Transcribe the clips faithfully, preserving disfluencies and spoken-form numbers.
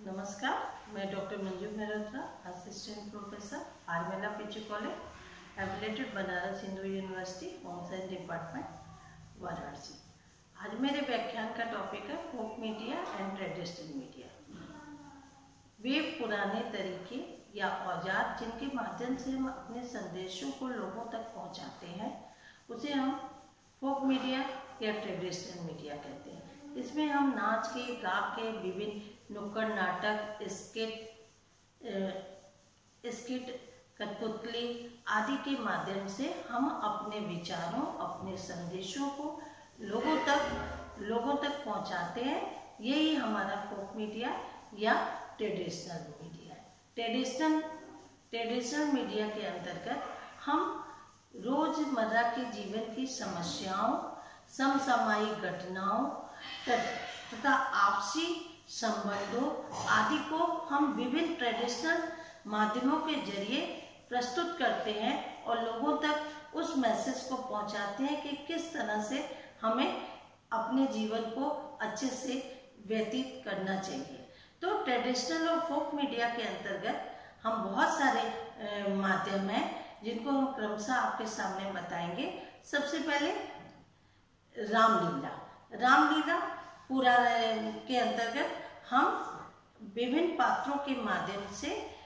नमस्कार, मैं doctor Manju Mehrotra, assistant professor आरमेला PG college, affiliated Banaras Hindu university, home science department, Varanasi. आज मेरे व्याख्यान का टॉपिक है folk media and traditional media. वे पुराने तरीके या औजार जिनके माध्यम से हम अपने संदेशों को लोगों तक पहुंचाते हैं, उसे हम फोक मीडिया या ट्रेडिशनल मीडिया कहते हैं। इसमें हम नाच के, गा के, विभिन्न नुक्कड़ नाटक, स्किट स्किट कठपुतली आदि के माध्यम से हम अपने विचारों, अपने संदेशों को लोगों तक लोगों तक पहुंचाते हैं। यही हमारा फोक मीडिया या ट्रेडिशनल मीडिया है। ट्रेडिशनल ट्रेडिशनल मीडिया के अंतर्गत हम रोजमर्रा के जीवन की समस्याओं, समसामयिक घटनाओं तथा आपसी संबंधों आदि को हम विभिन्न ट्रेडिशनल माध्यमों के जरिए प्रस्तुत करते हैं और लोगों तक उस मैसेज को पहुंचाते हैं कि किस तरह से हमें अपने जीवन को अच्छे से व्यतीत करना चाहिए। तो ट्रेडिशनल और फोक मीडिया के अंतर्गत हम बहुत सारे माध्यम हैं जिनको हम क्रमशः आपके सामने बताएंगे। सबसे पहले रामलीला। रामलीला पूरा के अंतर्गत हम विभिन्न पात्रों के माध्यम से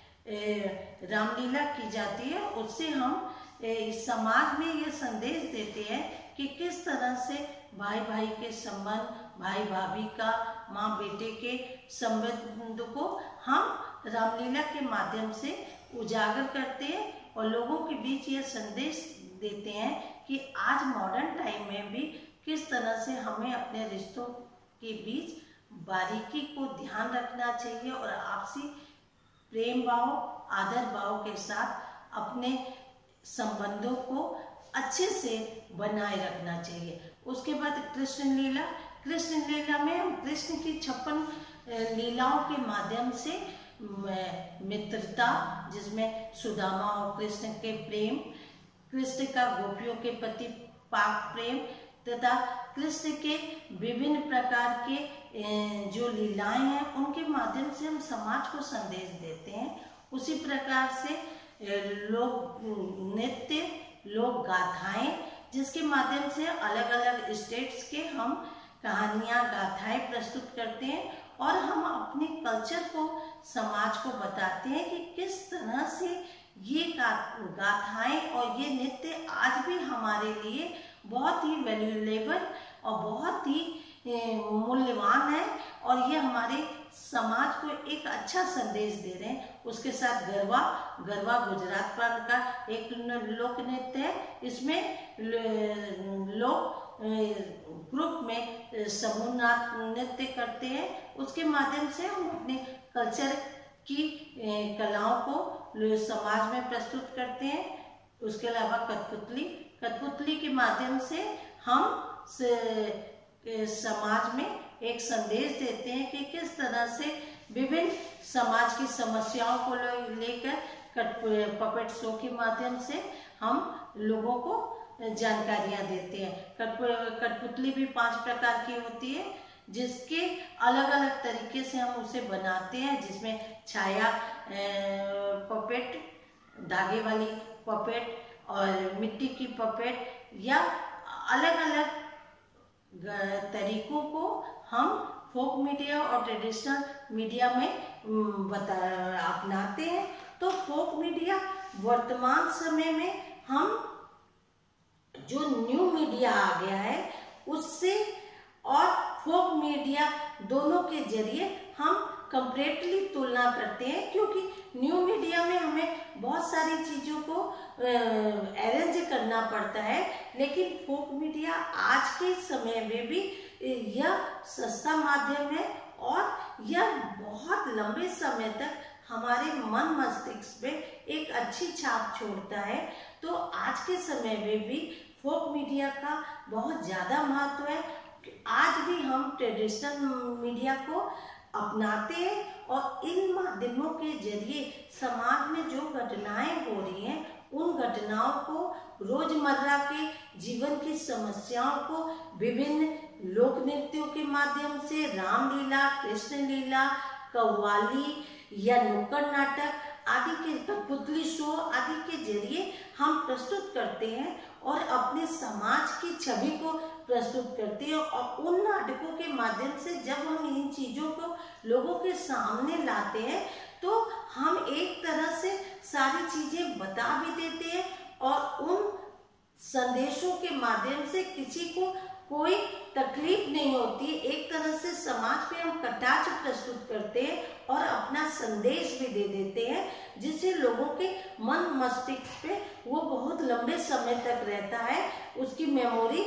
रामलीला की जाती है। उससे हम समाज में ये संदेश देते हैं कि किस तरह से भाई भाई के संबंध, भाई भाभी का, माँ बेटे के संबंध को हम रामलीला के माध्यम से उजागर करते हैं और लोगों के बीच ये संदेश देते हैं कि आज मॉडर्न टाइम में भी किस तरह से हमें अपने रिश्तों के बीच बारीकी को ध्यान रखना चाहिए और आपसी प्रेम भाव, आदर भाव के साथ अपने संबंधों को अच्छे से बनाए रखना चाहिए। उसके बाद कृष्ण लीला। कृष्ण लीला में हम कृष्ण की छप्पन लीलाओं के माध्यम से मित्रता, जिसमें सुदामा और कृष्ण के प्रेम, कृष्ण का गोपियों के प्रति पाक प्रेम तथा कृष्ण के विभिन्न प्रकार के जो लीलाएं हैं उनके माध्यम से हम समाज को संदेश देते हैं। उसी प्रकार से लोक नृत्य, लोक गाथाएं, जिसके माध्यम से अलग अलग स्टेट्स के हम कहानियां, गाथाएं प्रस्तुत करते हैं और हम अपने कल्चर को समाज को बताते हैं कि किस तरह से ये गाथाएं और ये नृत्य आज भी हमारे लिए बहुत ही वैल्यूएबल और बहुत ही मूल्यवान है और ये हमारे समाज को एक अच्छा संदेश दे रहे हैं। उसके साथ गरबा। गरबा गुजरात प्रांत का एक लोक नृत्य है। इसमें लोग ग्रुप में समूह नृत्य करते हैं। उसके माध्यम से हम अपने कल्चर की कलाओं को समाज में प्रस्तुत करते हैं। उसके अलावा कठपुतली। कठपुतली के माध्यम से हम समाज में एक संदेश देते हैं कि किस तरह से विभिन्न समाज की समस्याओं को लेकर पपेट शो के माध्यम से हम लोगों को जानकारियां देते हैं। कठपुतली भी पांच प्रकार की होती है, जिसके अलग अलग तरीके से हम उसे बनाते हैं, जिसमें छाया पपेट, धागे वाली पपेट और मिट्टी की पपेट या अलग अलग तरीकों को हम फोक मीडिया और ट्रेडिशनल मीडिया में बता अपनाते हैं। तो फोक मीडिया वर्तमान समय में हम जो न्यू मीडिया आ गया है उससे और फोक मीडिया दोनों के जरिए हम कंप्लीटली तुलना करते हैं, क्योंकि न्यू मीडिया में हमें बहुत सारी चीजों को अरेंज करना पड़ता है, लेकिन फोक मीडिया आज के समय में भी यह सस्ता माध्यम है और यह बहुत लंबे समय तक हमारे मन मस्तिष्क में एक अच्छी छाप छोड़ता है। तो आज के समय में भी फोक मीडिया का बहुत ज्यादा महत्व है। आज भी हम ट्रेडिशनल मीडिया को अपनाते हैं और इन माध्यमों के जरिए समाज में जो घटनाएं हो रही हैं उन घटनाओं को, रोजमर्रा के जीवन की समस्याओं को विभिन्न लोक नृत्यों के माध्यम से, रामलीला, कृष्ण लीला, कव्वाली या नुक्कड़ नाटक आदि के, कठपुतली शो आदि के जरिए हम प्रस्तुत करते हैं और अपने समाज की छवि को प्रस्तुत करते हैं। और उन नाटकों के माध्यम से जब हम इन चीज़ों को लोगों के सामने लाते हैं तो हम एक तरह से सारी चीज़ें बता भी देते हैं और उन संदेशों के माध्यम से किसी को कोई तकलीफ नहीं होती। एक तरह से समाज पे हम कटाक्ष प्रस्तुत करते हैं और अपना संदेश भी दे देते हैं, जिससे लोगों के मन मस्तिष्क पे वो बहुत लंबे समय तक रहता है, उसकी मेमोरी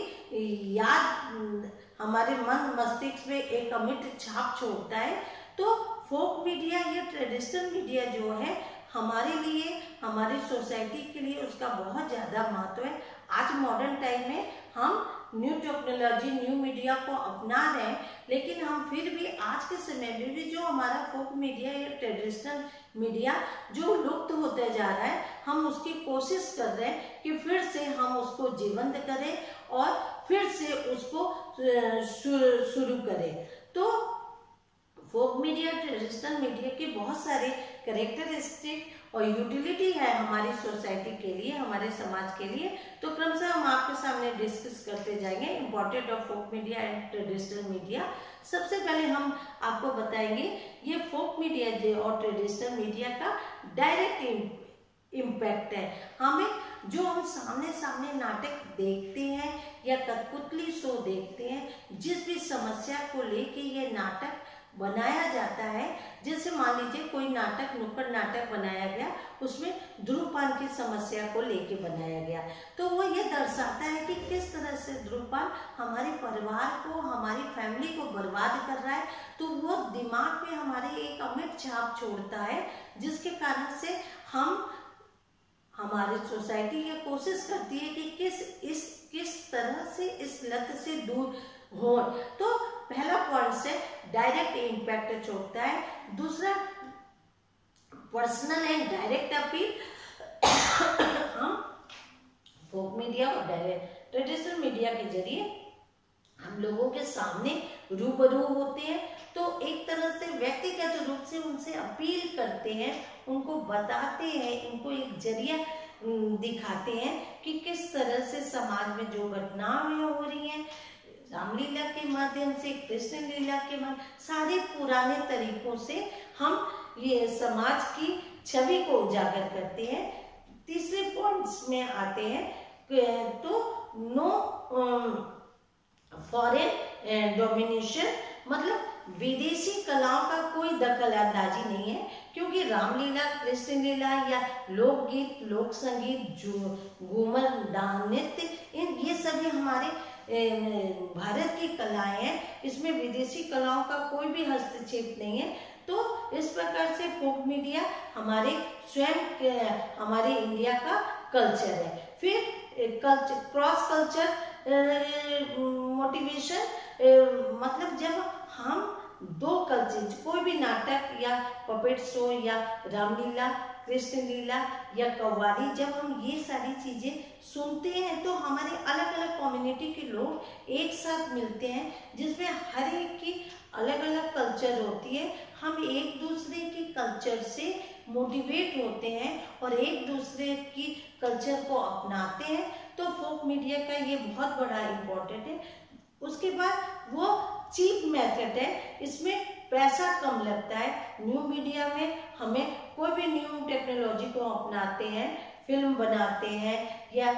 याद हमारे मन मस्तिष्क में एक अमिट छाप छोड़ता है। तो फोक मीडिया या ट्रेडिशनल मीडिया जो है हमारे लिए, हमारी सोसाइटी के लिए उसका बहुत ज़्यादा महत्व है। आज मॉडर्न टाइम में हम न्यू टेक्नोलॉजी, न्यू मीडिया को अपना रहे हैं, लेकिन हम फिर भी आज के समय में भी जो हमारा फोक मीडिया या ट्रेडिशनल मीडिया जो लुप्त होते जा रहा है, हम उसकी कोशिश कर रहे हैं कि फिर से हम उसको जीवंत करें और फिर से उसको शुरू करें। तो फोक मीडिया, ट्रेडिशनल मीडिया के बहुत सारे कैरेक्टरिस्टिक और यूटिलिटी है हमारी सोसाइटी के लिए, हमारे समाज के लिए। तो क्रमशः हम आपके सामने डिस्कस करते जाएंगे important of folk media and traditional media. सबसे पहले हम आपको बताएंगे ये फोक मीडिया और ट्रेडिशनल मीडिया का डायरेक्ट इम्पैक्ट है। हमें जो हम सामने सामने नाटक देखते हैं या कठपुतली शो देखते हैं, जिस भी समस्या को लेके ये नाटक बनाया जाता है, जैसे मान लीजिए कोई नाटक, नुक्कड़ नाटक बनाया गया, उसमें धूम्रपान की समस्या को लेके बनाया गया, तो वो ये दर्शाता है कि किस तरह से धूम्रपान हमारे परिवार को, हमारी फैमिली को बर्बाद कर रहा है। तो वो दिमाग में हमारे एक अमिट छाप छोड़ता है, जिसके कारण से हम, हमारी सोसाइटी ये कोशिश करती है कि किस इस किस तरह से इस लत से दूर हो। तो पहला पॉइंट से डायरेक्ट इम्पैक्ट छोड़ता है। दूसरा, पर्सनल एंड डायरेक्ट अपील। हम फोक मीडिया और ट्रेडिशनल मीडिया के जरिए हम लोगों के सामने रूबरू होते हैं, तो एक तरह से व्यक्तिगत रूप से उनसे अपील करते हैं, उनको बताते हैं, उनको एक जरिया दिखाते हैं कि किस तरह से समाज में जो घटनाएं हो रही हैं, रामलीला के माध्यम से, कृष्ण लीला के माध्यम, सारे पुराने तरीकों से हम ये समाज की छवि को उजागर करते हैं। तीसरे पॉइंट्स में आते हैं तो नो फॉरेन डोमिनेशन, मतलब विदेशी कलाओं का कोई दखल अंदाजी नहीं है, क्योंकि रामलीला, कृष्ण लीला या लोकगीत, लोक संगीत, जो घूमर, नृत्य, इन ये सभी हमारे भारत की कलाएं हैं, इसमें विदेशी कलाओं का कोई भी हस्तक्षेप नहीं है। तो इस प्रकार से फोक मीडिया हमारे स्वयं, हमारे इंडिया का कल्चर है। फिर कल्चर, क्रॉस कल्चर मोटिवेशन, मतलब जब हम दो कल्चर, कोई भी नाटक या पपेट शो या रामलीला, कृष्ण लीला या कव्वाली, जब हम ये सारी चीजें सुनते हैं तो हमारे अलग अलग कम्युनिटी के लोग एक साथ मिलते हैं, जिसमें हर एक की अलग अलग कल्चर होती है। हम एक दूसरे की कल्चर से मोटिवेट होते हैं और एक दूसरे की कल्चर को अपनाते हैं। तो फोक मीडिया का ये बहुत बड़ा इम्पोर्टेंट है। उसके बाद वो चीप मेथड है, इसमें पैसा कम लगता है। न्यू मीडिया में हमें कोई भी न्यू टेक्नोलॉजी को अपनाते हैं, फिल्म बनाते हैं या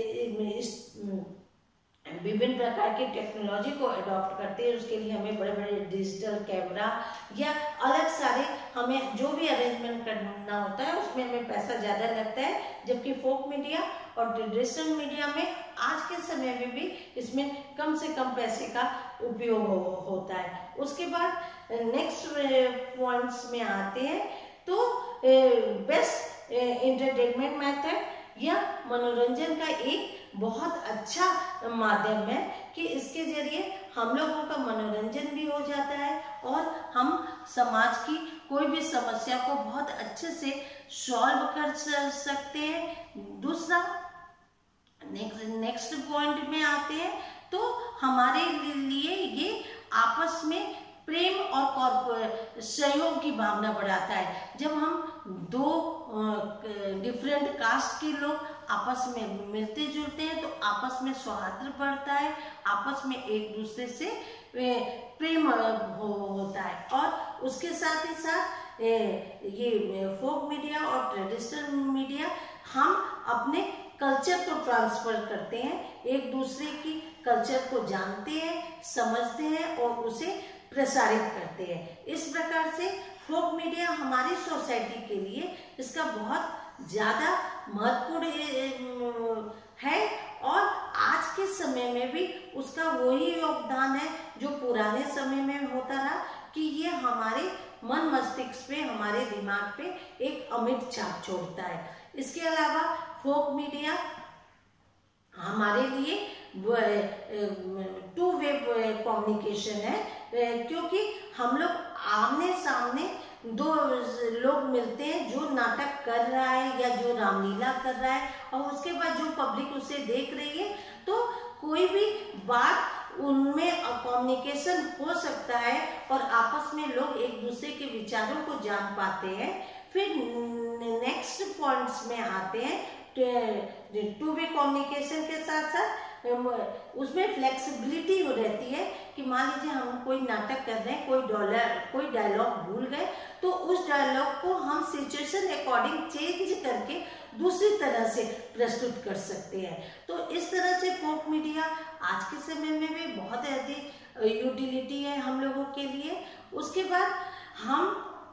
विभिन्न प्रकार की टेक्नोलॉजी को अडॉप्ट करते हैं, उसके लिए हमें बड़े बड़े डिजिटल कैमरा या अलग सारे हमें जो भी अरेंजमेंट करना होता है उसमें हमें पैसा ज़्यादा लगता है। जबकि फोक मीडिया और ट्रेडिशनल मीडिया में आज के समय में भी इसमें कम से कम पैसे का उपयोग हो, होता है। उसके बाद नेक्स्ट पॉइंट्स में आते हैं तो बेस्ट एंटरटेनमेंट मेथड या मनोरंजन का एक बहुत अच्छा माध्यम है कि इसके जरिए हम लोगों का मनोरंजन भी हो जाता है और हम समाज की कोई भी समस्या को बहुत अच्छे से सॉल्व कर सकते हैं। दूसरा, नेक्स्ट नेक्स्ट पॉइंट में आते हैं तो हमारे लिए ये आपस में प्रेम और सहयोग की भावना बढ़ाता है। जब हम दो डिफरेंट कास्ट के लोग आपस में मिलते जुलते हैं तो आपस में सौहार्द बढ़ता है, आपस में एक दूसरे से प्रेम हो, होता है। और उसके साथ ही साथ ये फोक मीडिया और ट्रेडिशनल मीडिया हम अपने कल्चर को ट्रांसफर करते हैं, एक दूसरे की कल्चर को जानते हैं, समझते हैं और उसे प्रसारित करते हैं। इस प्रकार से फोक मीडिया हमारी सोसाइटी के लिए इसका बहुत ज़्यादा महत्वपूर्ण है और आज के समय में भी उसका वही योगदान है जो पुराने समय में होता रहा, कि ये हमारे मन मस्तिष्क पे, हमारे दिमाग पे एक अमिट छाप छोड़ता है। इसके अलावा फोक मीडिया हमारे लिए टू वे कम्युनिकेशन है, क्योंकि हम लोग आमने सामने दो लोग मिलते हैं, जो नाटक कर रहा है या जो रामलीला कर रहा है, और उसके बाद जो पब्लिक उसे देख रही है, तो कोई भी बात उनमें कम्युनिकेशन हो सकता है और आपस में लोग एक दूसरे के विचारों को जान पाते हैं। फिर नेक्स्ट पॉइंट्स में आते हैं टू वे कम्युनिकेशन के साथ साथ उसमें फ्लेक्सिबिलिटी हो रहती है कि मान लीजिए हम कोई नाटक कर रहे हैं, कोई डॉलर कोई डायलॉग भूल गए, तो उस डायलॉग को हम सिचुएशन अकॉर्डिंग चेंज करके दूसरी तरह से प्रस्तुत कर सकते हैं। तो इस तरह से फोक मीडिया आज के समय में भी बहुत अधिक यूटिलिटी है हम लोगों के लिए। उसके बाद हम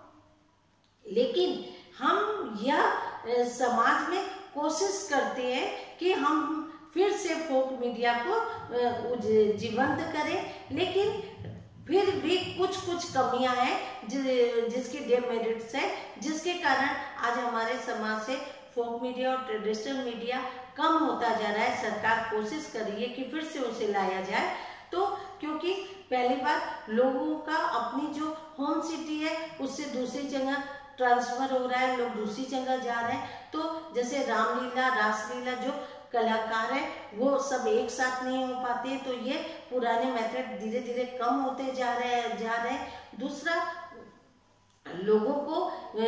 लेकिन हम यह समाज में कोशिश करते हैं कि हम फिर से फोक मीडिया को जीवंत करें, लेकिन फिर भी कुछ कुछ कमियां हैं जिसकी डेमेरिट्स है, जिसके कारण आज हमारे समाज से फोक मीडिया और ट्रेडिशनल मीडिया कम होता जा रहा है। सरकार कोशिश कर रही है कि फिर से उसे लाया जाए, तो क्योंकि पहली बार लोगों का अपनी जो होम सिटी है उससे दूसरी जगह ट्रांसफर हो रहा है, लोग दूसरी जगह जा रहे हैं। तो जैसे रामलीला, रासलीला जो कलाकार है वो सब एक साथ नहीं हो पाते, तो ये पुराने मेथड धीरे धीरे कम होते जा रहे हैं जा रहे हैं दूसरा, लोगों को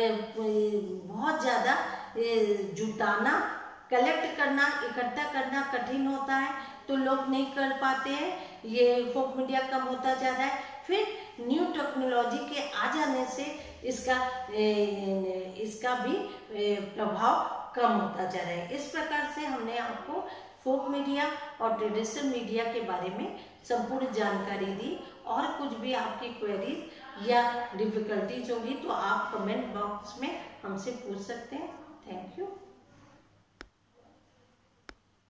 बहुत ज्यादा जुटाना, कलेक्ट करना, इकट्ठा करना कठिन होता है, तो लोग नहीं कर पाते हैं, ये फोक मीडिया कम होता जा रहा है। फिर न्यू टेक्नोलॉजी के आ जाने से इसका इसका भी प्रभाव कम होता जा रहा है। इस प्रकार से हमने आपको फोक मीडिया और ट्रेडिशनल मीडिया के बारे में संपूर्ण जानकारी दी। और कुछ भी आपकी क्वेरीज या डिफिकल्टीज होगी तो आप कमेंट बॉक्स में हमसे पूछ सकते हैं। Thank you.